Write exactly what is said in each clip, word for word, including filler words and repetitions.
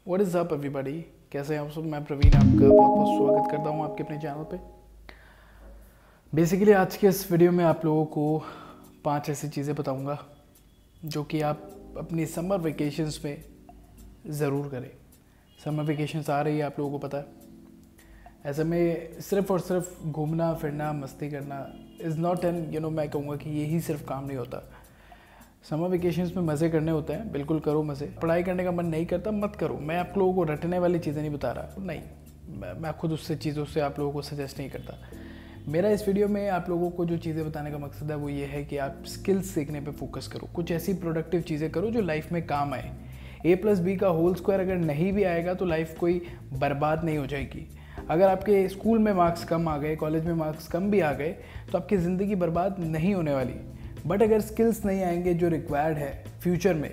What is up everybody, कैसे हैं आप सब। मैं प्रवीण आपका बहुत बहुत स्वागत करता हूं आपके अपने चैनल पे। बेसिकली आज के इस वीडियो में आप लोगों को पांच ऐसी चीज़ें बताऊंगा जो कि आप अपनी समर वेकेशंस में ज़रूर करें। समर वेकेशंस आ रही है, आप लोगों को पता है। ऐसे में सिर्फ और सिर्फ घूमना फिरना मस्ती करना is not an you know मैं कहूँगा कि यही सिर्फ काम नहीं होता। समर वेकेशंस में मज़े करने होते हैं, बिल्कुल करो मज़े। पढ़ाई करने का मन नहीं करता मत करो। मैं आप लोगों को रटने वाली चीज़ें नहीं बता रहा, नहीं, मैं खुद उससे चीज़ों से आप लोगों को सजेस्ट नहीं करता। मेरा इस वीडियो में आप लोगों को जो चीज़ें बताने का मकसद है वो ये है कि आप स्किल्स सीखने पे फोकस करो। कुछ ऐसी प्रोडक्टिव चीज़ें करो जो लाइफ में काम आए। ए प्लस बी का होल स्क्वायर अगर नहीं भी आएगा तो लाइफ कोई बर्बाद नहीं हो जाएगी। अगर आपके स्कूल में मार्क्स कम आ गए, कॉलेज में मार्क्स कम भी आ गए तो आपकी ज़िंदगी बर्बाद नहीं होने वाली। बट अगर स्किल्स नहीं आएंगे जो रिक्वायर्ड है फ्यूचर में,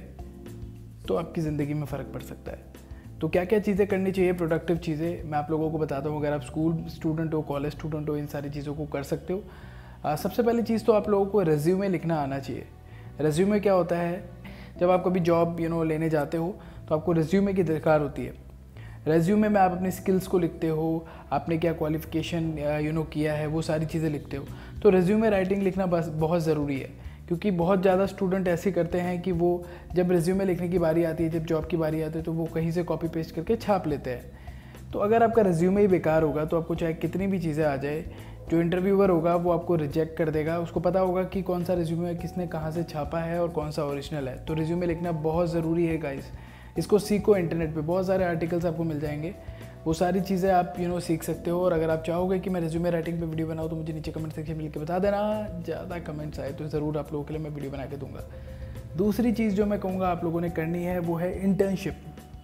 तो आपकी ज़िंदगी में फ़र्क पड़ सकता है। तो क्या क्या चीज़ें करनी चाहिए, प्रोडक्टिव चीज़ें, मैं आप लोगों को बताता हूँ। अगर आप स्कूल स्टूडेंट हो, कॉलेज स्टूडेंट हो, इन सारी चीज़ों को कर सकते हो। आ, सबसे पहली चीज़ तो आप लोगों को रेज्यूमे लिखना आना चाहिए। रेज्यूमे क्या होता है, जब आप कभी जॉब यू नो लेने जाते हो तो आपको रेज्यूमे की दरकार होती है। रेज्यूमे में आप अपनी स्किल्स को लिखते हो, आपने क्या क्वालिफ़िकेशन यू नो किया है, वो सारी चीज़ें लिखते हो। तो रेज्यूमे राइटिंग लिखना बस बहुत ज़रूरी है, क्योंकि बहुत ज़्यादा स्टूडेंट ऐसे करते हैं कि वो जब रेज्यूमे लिखने की बारी आती है, जब जॉब की बारी आती है, तो वो कहीं से कॉपी पेस्ट करके छाप लेते हैं। तो अगर आपका रेज्यूमे ही बेकार होगा तो आपको चाहे कितनी भी चीज़ें आ जाए, जो इंटरव्यूअर होगा वो आपको रिजेक्ट कर देगा। उसको पता होगा कि कौन सा रेज्यूमे किसने कहाँ से छापा है और कौन सा ओरिजिनल है। तो रेज्यूमे लिखना बहुत ज़रूरी है गाइस। इसको सीखो, इंटरनेट पे बहुत सारे आर्टिकल्स आपको मिल जाएंगे, वो सारी चीज़ें आप यू नो सीख सकते हो। और अगर आप चाहोगे कि मैं रेज्यूमे राइटिंग पे वीडियो बनाऊँ तो मुझे नीचे कमेंट सेक्शन में लिख के बता देना। ज़्यादा कमेंट्स आए तो ज़रूर आप लोगों के लिए मैं वीडियो बना के दूंगा। दूसरी चीज़ जो मैं कहूँगा आप लोगों ने करनी है वो है इंटर्नशिप।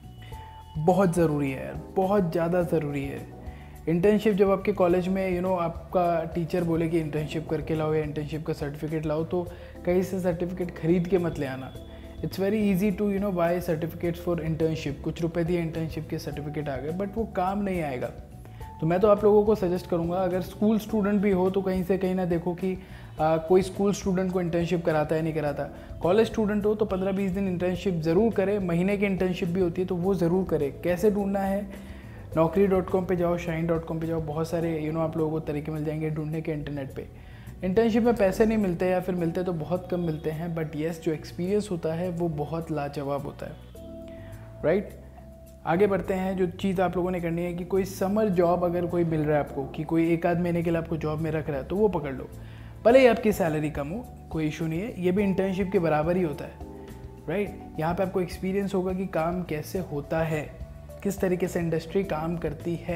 बहुत ज़रूरी है, बहुत ज़्यादा ज़रूरी है इंटर्नशिप। जब आपके कॉलेज में यू नो आपका टीचर बोले कि इंटर्नशिप करके लाओ या इंटर्नशिप का सर्टिफिकेट लाओ, तो कहीं से सर्टिफिकेट खरीद के मत ले आना। It's very easy to you know buy certificates for internship. कुछ रुपए दिए, इंटर्नशिप के सर्टिफिकेट आ गए, बट वो काम नहीं आएगा। तो मैं तो आप लोगों को सजेस्ट करूंगा, अगर स्कूल स्टूडेंट भी हो तो कहीं से कहीं ना देखो कि आ, कोई स्कूल स्टूडेंट को इंटर्नशिप कराता है नहीं कराता। कॉलेज स्टूडेंट हो तो पंद्रह बीस दिन इंटर्नशिप ज़रूर करे। महीने की इंटर्नशिप भी होती है तो वो ज़रूर करे। कैसे ढूंढना है, नौकरी डॉट कॉम पर जाओ, शाइन डॉट कॉम पर जाओ, बहुत सारे यू नो आप लोगों को तरीके मिल जाएंगे ढूंढने के इंटरनेट पर। इंटर्नशिप में पैसे नहीं मिलते या फिर मिलते तो बहुत कम मिलते हैं, बट येस जो एक्सपीरियंस होता है वो बहुत लाजवाब होता है, राइट। आगे बढ़ते हैं। जो चीज़ आप लोगों ने करनी है कि कोई समर जॉब अगर कोई मिल रहा है आपको, कि कोई एक आध महीने के लिए आपको जॉब में रख रहा है, तो वो पकड़ लो। भले ही आपकी सैलरी कम हो, कोई इशू नहीं है, ये भी इंटर्नशिप के बराबर ही होता है, राइट। यहाँ पर आपको एक्सपीरियंस होगा कि काम कैसे होता है, किस तरीके से इंडस्ट्री काम करती है,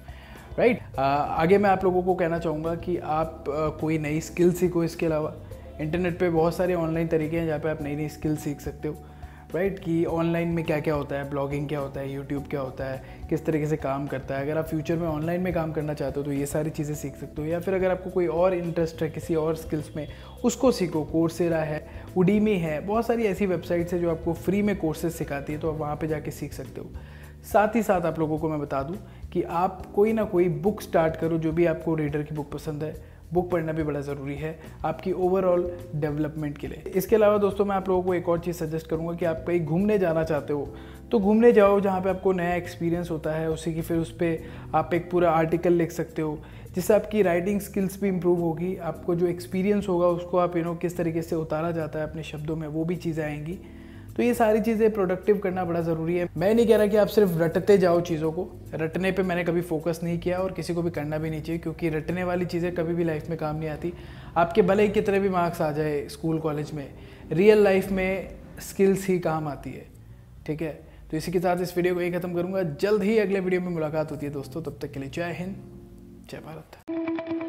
राइट right? आगे मैं आप लोगों को कहना चाहूँगा कि आप आ, कोई नई स्किल सीखो। इसके अलावा इंटरनेट पे बहुत सारे ऑनलाइन तरीके हैं जहाँ पे आप नई नई स्किल सीख सकते हो, राइट right? कि ऑनलाइन में क्या क्या होता है, ब्लॉगिंग क्या होता है, यूट्यूब क्या होता है, किस तरीके से काम करता है। अगर आप फ्यूचर में ऑनलाइन में काम करना चाहते हो तो ये सारी चीज़ें सीख सकते हो। या फिर अगर आपको कोई और इंटरेस्ट है किसी और स्किल्स में, उसको सीखो। कोर्सेरा है, उडीमी है, बहुत सारी ऐसी वेबसाइट्स है जो आपको फ्री में कोर्सेज सिखाती है, तो आप वहाँ पर जाके सीख सकते हो। साथ ही साथ आप लोगों को मैं बता दूं कि आप कोई ना कोई बुक स्टार्ट करो, जो भी आपको रीडर की बुक पसंद है। बुक पढ़ना भी बड़ा ज़रूरी है आपकी ओवरऑल डेवलपमेंट के लिए। इसके अलावा दोस्तों मैं आप लोगों को एक और चीज़ सजेस्ट करूंगा कि आप कहीं घूमने जाना चाहते हो तो घूमने जाओ जहां पे आपको नया एक्सपीरियंस होता है। उसी की फिर उस पर आप एक पूरा आर्टिकल लिख सकते हो, जिससे आपकी राइटिंग स्किल्स भी इंप्रूव होगी। आपको जो एक्सपीरियंस होगा उसको आप यू नो किस तरीके से उतारा जाता है अपने शब्दों में, वो भी चीज़ें आएंगी। तो ये सारी चीज़ें प्रोडक्टिव करना बड़ा ज़रूरी है। मैं नहीं कह रहा कि आप सिर्फ रटते जाओ चीज़ों को, रटने पे मैंने कभी फोकस नहीं किया और किसी को भी करना भी नहीं चाहिए, क्योंकि रटने वाली चीज़ें कभी भी लाइफ में काम नहीं आती। आपके भले ही कितने भी मार्क्स आ जाए स्कूल कॉलेज में, रियल लाइफ में स्किल्स ही काम आती है, ठीक है। तो इसी के साथ इस वीडियो को यही खत्म करूँगा। जल्द ही अगले वीडियो में मुलाकात होती है दोस्तों, तब तक के लिए जय हिंद, जय भारत।